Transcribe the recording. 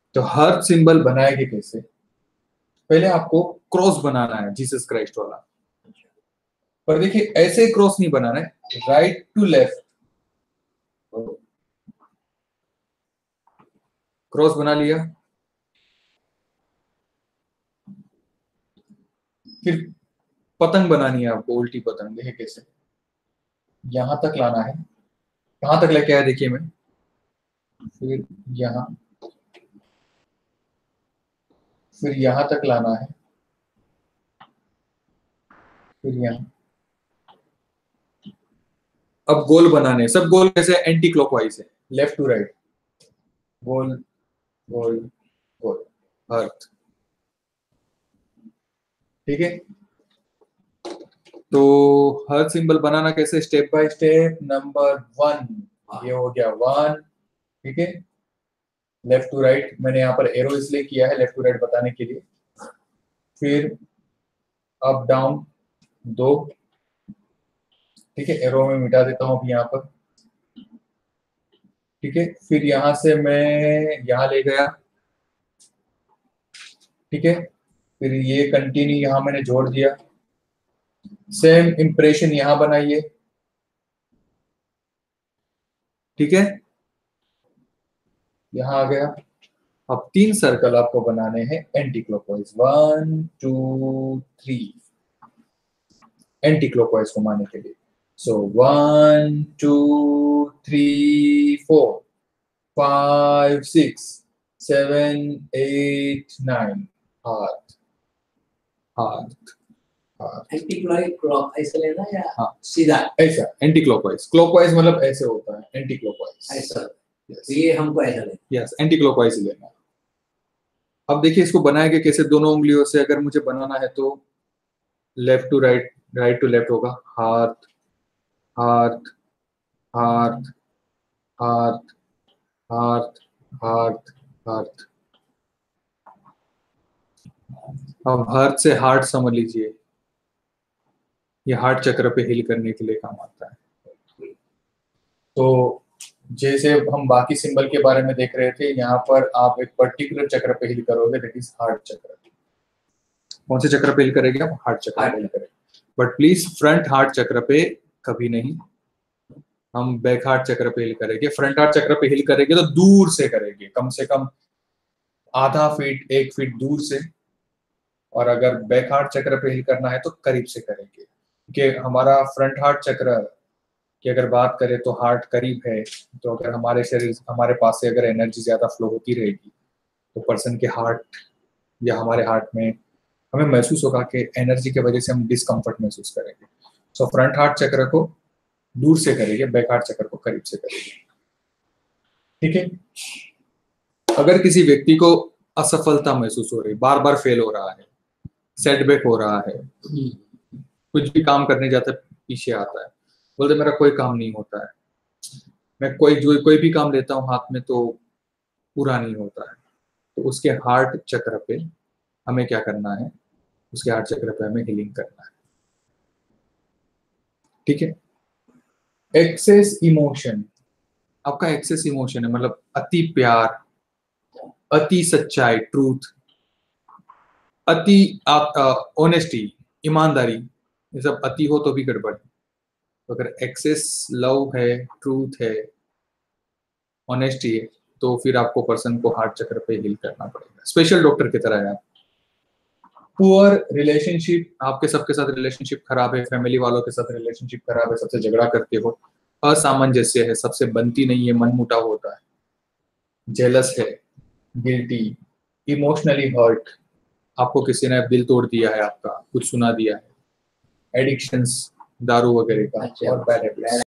तो hurt symbol बनाएंगे कैसे? पहले आपको क्रॉस बनाना है जीसस क्राइस्ट वाला, पर देखिए ऐसे क्रॉस नहीं बनाना है, राइट टू लेफ्ट क्रॉस बना लिया, फिर पतंग बनानी है आपको, उल्टी पतंग। देखिए कैसे, यहां तक लाना है, कहां तक लेके आया देखिए मैं, फिर यहां, फिर यहां तक लाना है, फिर यहां। अब गोल बनाने, सब गोल कैसे, एंटी क्लॉकवाइज है, लेफ्ट टू राइट, गोल गोल गोल, अर्थ। ठीक है, तो हर सिंबल बनाना कैसे, स्टेप बाय स्टेप। नंबर 1, ये हो गया 1। ठीक है, लेफ्ट टू राइट, मैंने यहाँ पर एरो इसलिए किया है लेफ्ट टू राइट बताने के लिए। फिर अप डाउन 2। ठीक है, एरो में मिटा देता हूं अभी यहाँ पर। ठीक है, फिर यहां से मैं यहां ले गया। ठीक है, फिर ये कंटिन्यू यहां मैंने जोड़ दिया, सेम इंप्रेशन यहां बनाइए। ठीक है, यहां आ गया। अब 3 सर्कल आपको बनाने हैं एंटी क्लॉकवाइज, 1 2 3, एंटी क्लॉकवाइज घुमाने के लिए। सो 1 2 3 4 5 6 7 8 9, हाथ हाथ हाथ। एंटी क्लॉक ऐसे लेना या हाँ सीधा? ऐसा एंटी क्लॉकवाइज, क्लॉकवाइज मतलब ऐसे होता है, एंटी क्लॉकवाइज ऐसा। तो ये हमको ऐसा लेना। यस, एंटी क्लॉकवाइज ही लेना। अब देखिए इसको बनाएंगे कैसे, दोनों उंगलियों से अगर मुझे बनाना है तो left to right, right to left होगा, हाथ हाथ हाथ हाथ हाथ हाथ हाथ। अब हाथ से हार्ट समझ लीजिए, ये हार्ट चक्र पे हील करने के लिए काम आता है। तो जैसे हम बाकी सिंबल के बारे में देख रहे थे, यहाँ पर आप एक पर्टिकुलर चक्र पे हील करोगे, दैट इज हार्ट चक्र। कौन से चक्र पे हील करेंगे आप? हार्ट चक्र पे हील करेंगे। बट प्लीज फ्रंट हार्ट चक्र पे कभी नहीं, हम बैक हार्ट चक्र पे हील करेंगे। फ्रंट हार्ट चक्र पे हील करेंगे तो दूर से करेंगे, कम से कम आधा फीट 1 फीट दूर से। और अगर बैक हार्ट चक्र पे हील करना है तो करीब से करेंगे, क्योंकि हमारा फ्रंट हार्ट चक्र की अगर बात करें तो हार्ट करीब है, तो अगर हमारे शरीर, हमारे पास से अगर एनर्जी ज्यादा फ्लो होती रहेगी तो पर्सन के हार्ट या हमारे हार्ट में हमें महसूस होगा कि एनर्जी की वजह से हम डिस्कम्फर्ट महसूस करेंगे। सो फ्रंट हार्ट चक्र को दूर से करेंगे, बैक हार्ट चक्र को करीब से करेंगे। ठीक है, अगर किसी व्यक्ति को असफलता महसूस हो रही, बार बार फेल हो रहा है, सेटबैक हो रहा है, कुछ भी काम करने जाता है पीछे आता है, बोलते मेरा कोई काम नहीं होता है, मैं कोई भी काम लेता हूँ हाथ में तो पूरा नहीं होता है, तो उसके हार्ट चक्र पे हमें क्या करना है, उसके हार्ट चक्र पे हमें हीलिंग करना है। ठीक है, एक्सेस इमोशन, आपका एक्सेस इमोशन है, मतलब अति प्यार, अति सच्चाई, ट्रूथ, अति ऑनेस्टी, ईमानदारी, ये सब अति हो तो भी गड़बड़ है। तो अगर एक्सेस लव है, ट्रूथ है, ऑनेस्टी है, तो फिर आपको पर्सन को हार्ट चक्र पे हील करना पड़ेगा, स्पेशल डॉक्टर की तरह है। पुअर रिलेशनशिप, आपके सबके साथ रिलेशनशिप खराब है, फैमिली वालों के साथ रिलेशनशिप खराब है, सबसे झगड़ा करते हो, असामंजस्य है, सबसे बनती नहीं है, मनमुटाव होता है, जेलस है, गिल्टी, इमोशनली हर्ट, आपको किसी ने दिल तोड़ दिया है, आपका कुछ सुना दिया है, एडिक्शंस, दारू वगैरह का, और बैड हैबिट्स।